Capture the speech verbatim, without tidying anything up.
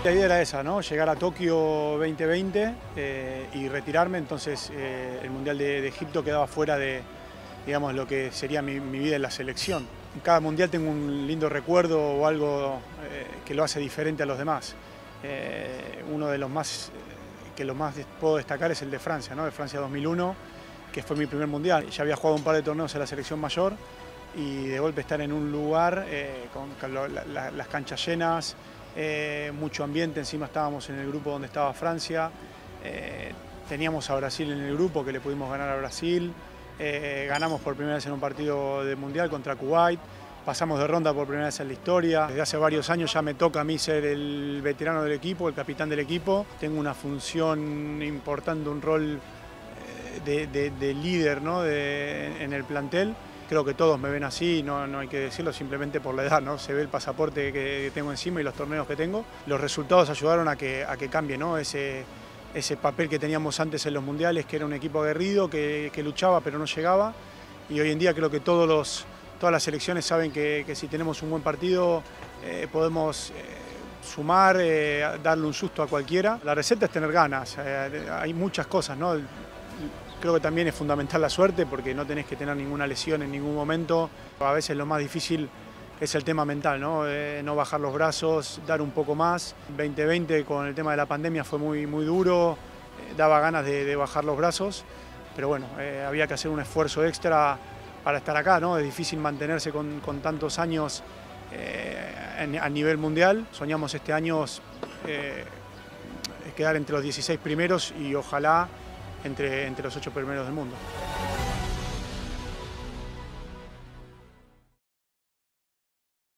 La idea era esa, ¿no? Llegar a Tokio veinte veinte eh, y retirarme, entonces eh, el Mundial de, de Egipto quedaba fuera de, digamos, lo que sería mi, mi vida en la selección. En cada Mundial tengo un lindo recuerdo o algo eh, que lo hace diferente a los demás. Eh, uno de los más, que lo más puedo destacar es el de Francia, ¿no? De Francia dos mil uno, que fue mi primer Mundial. Ya había jugado un par de torneos en la selección mayor y de golpe estar en un lugar eh, con la, la, las canchas llenas, Eh, mucho ambiente, encima estábamos en el grupo donde estaba Francia, eh, teníamos a Brasil en el grupo que le pudimos ganar a Brasil, eh, ganamos por primera vez en un partido de Mundial contra Kuwait, pasamos de ronda por primera vez en la historia. Desde hace varios años ya me toca a mí ser el veterano del equipo, el capitán del equipo, tengo una función importante, un rol de, de, de líder, ¿no? de, en el plantel. Creo que todos me ven así, no, no hay que decirlo simplemente por la edad, ¿no? Se ve el pasaporte que tengo encima y los torneos que tengo. Los resultados ayudaron a que, a que cambie, ¿no? ese, ese papel que teníamos antes en los mundiales, que era un equipo aguerrido, que, que luchaba pero no llegaba. Y hoy en día creo que todos los, todas las selecciones saben que, que si tenemos un buen partido eh, podemos eh, sumar, eh, darle un susto a cualquiera. La receta es tener ganas, eh, hay muchas cosas, ¿no? Creo que también es fundamental la suerte porque no tenés que tener ninguna lesión en ningún momento. A veces lo más difícil es el tema mental, ¿no? Eh, no bajar los brazos, dar un poco más. veinte veinte con el tema de la pandemia fue muy, muy duro, eh, daba ganas de, de bajar los brazos, pero bueno, eh, había que hacer un esfuerzo extra para estar acá, ¿no? Es difícil mantenerse con, con tantos años eh, en, a nivel mundial. Soñamos este año eh, quedar entre los dieciséis primeros y ojalá Entre, entre los ocho primeros del mundo.